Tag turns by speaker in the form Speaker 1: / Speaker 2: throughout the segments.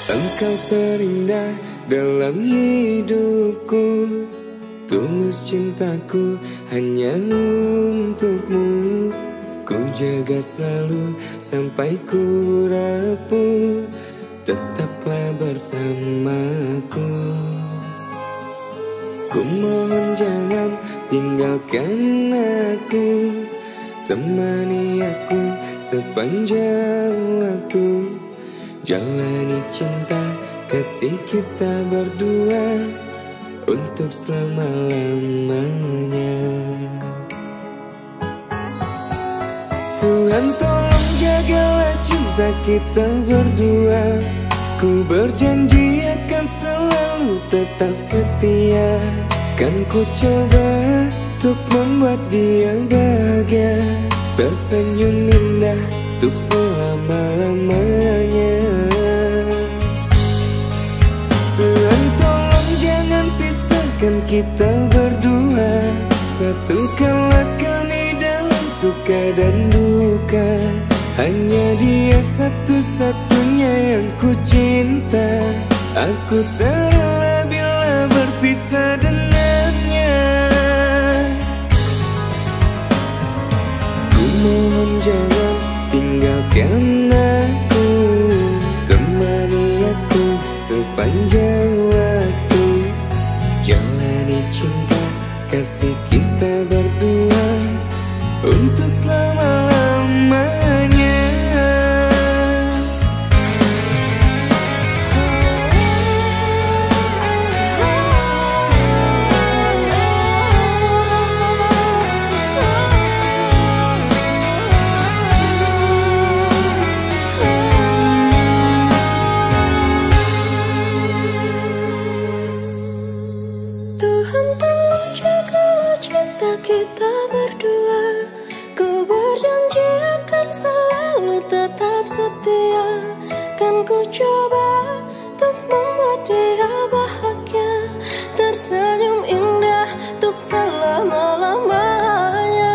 Speaker 1: Engkau terindah dalam hidupku, tulus cintaku hanya untukmu. Ku jaga selalu sampai ku rapuh, tetaplah bersamaku. Ku mohon jangan tinggalkan aku, temani aku sepanjang waktu. Jalani cinta kasih kita berdua untuk selama-lamanya. Tuhan tolong jagalah cinta kita berdua. Ku berjanji akan selalu tetap setia. Kan ku coba untuk membuat dia bahagia, tersenyum indah untuk selama-lamanya. Tuhan tolong jangan pisahkan kita berdua. Satukanlah kami dalam suka dan duka. Hanya dia satu-satunya yang ku cinta. Aku tak rela bila berpisah dengannya. Ku mohon jangan tinggalkan aku, temani aku sepanjang waktu. Jalani cinta kasih kita berdua untuk selama-lamanya.
Speaker 2: Tuhan tolong jagalah cinta kita berdua. Ku berjanji akan selalu tetap setia. Kan ku coba untuk membuat dia bahagia, tersenyum indah untuk selama-lamanya.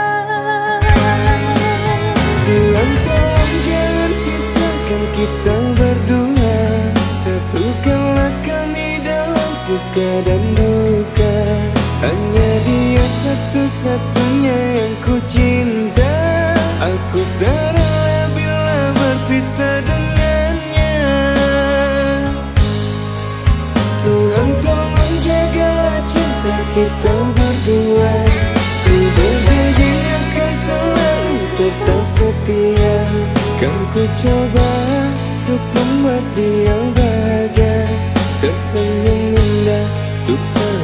Speaker 1: Tuhan tolong jangan pisahkan kita berdua. Satukanlah kami dalam suka dan duka. Hanya dia satu-satunya yang ku cinta. Aku tak rela bila berpisah dengannya. Tuhan tolong jagalah cinta kita berdua. Ku berjanji akan selalu tetap setia. Kan ku coba untuk membuat dia bahagia, tersenyum indah untuk selalu.